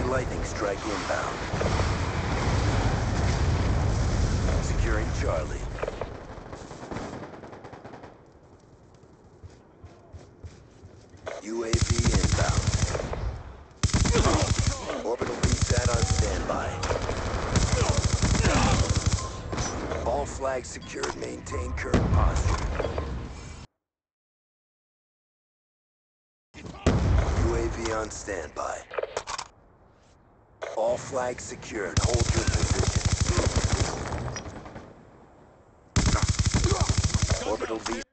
Lightning strike inbound. Securing Charlie. UAV inbound. Orbital VSAT on standby. All flags secured. Maintain current posture. UAV on standby. All flags secured. Hold your position. Orbital V.